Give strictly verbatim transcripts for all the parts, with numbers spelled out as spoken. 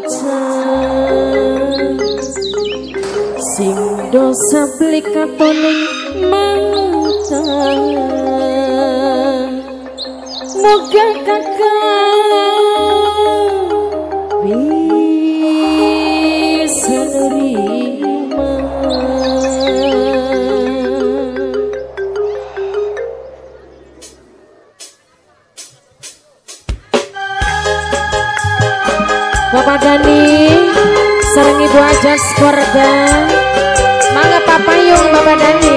mancan sing dosa beli katoning mantan moga kakak bisa nerima. Bapak Dani sareng Ibu Ajas keluarga mangga papayung Bapak Dani.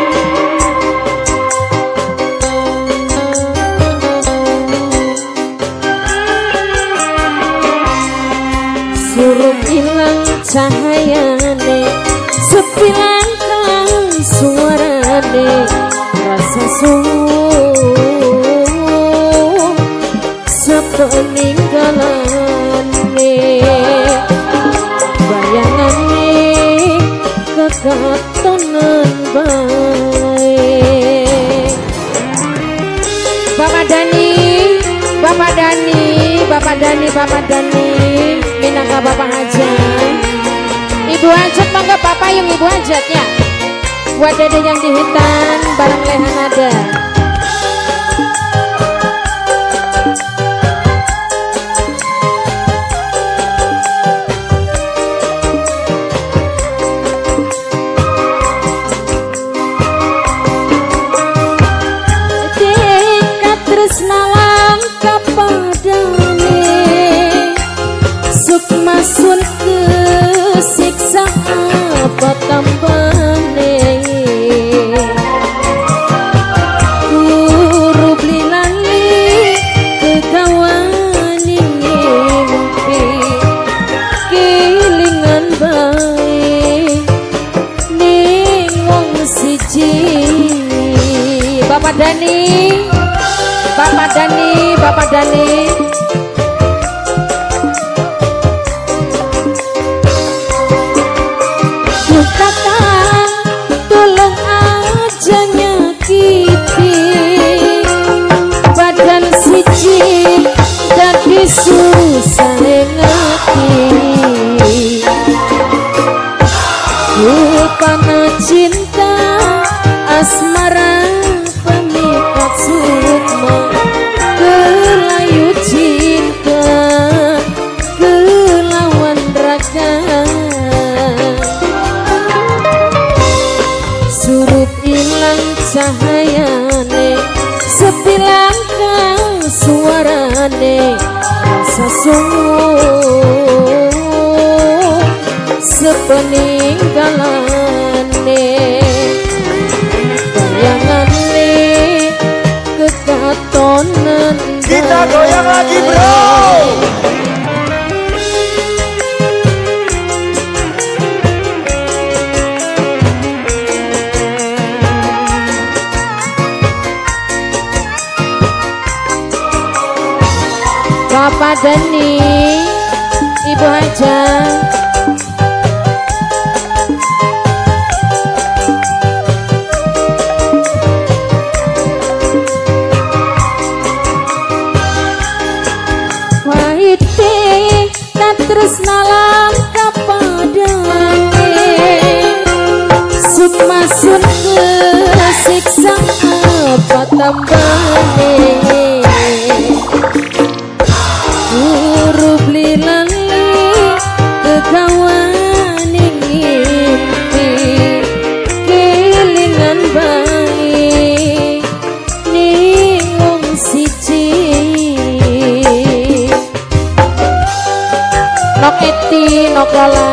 Suruh hilang cahayane sepi langkang suarane rasa suh sepeninggalane bayangane kekatonan baik. Bapak Dani Bapak Dani Bapak Dani Bapak Dani minangka Bapak Hajat Ibu Hajat mangga papayung Ibu Hajat ya buat dede yang di hitan bareng lehan ada. Dekat tresna langka padane sukma sun kesiksa apa tambane guru beli lali kekawani ngimpi kilingan baik ning wong siji. Bapak Dani Bapak Dani Bapak Dani kakak tolong aja nyakiti badan siji dadi susah ngerti rupana cinta asmara pemikat sukma kelayu cinta kelawan raga surup ilang cahayane sepi langkang suarane rasa suh sepeninggalane bayangane kekatonan kita goyang lagi bro. Bapak Dani Ibu Hajat wahite katresna langka padane sukma sun kesiksa apa tambane guru beli lali kekawani ngimpi kilingan baik ning wong siji. Nok Eti nok Lola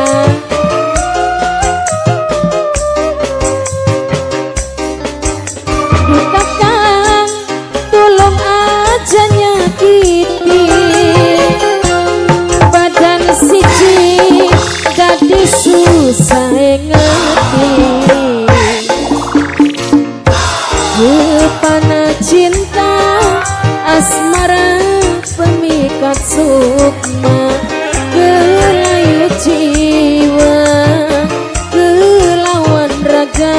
kakak tolong aja nyakiti badan siji dadi susah ngerti rupana cinta asmara pemikat sukma kelayu jiwa kelawan raga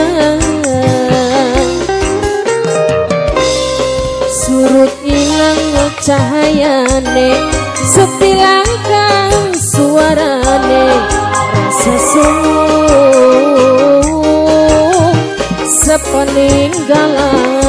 surut ilang cahayane sepi langkang suarane rasa semu sepeninggalan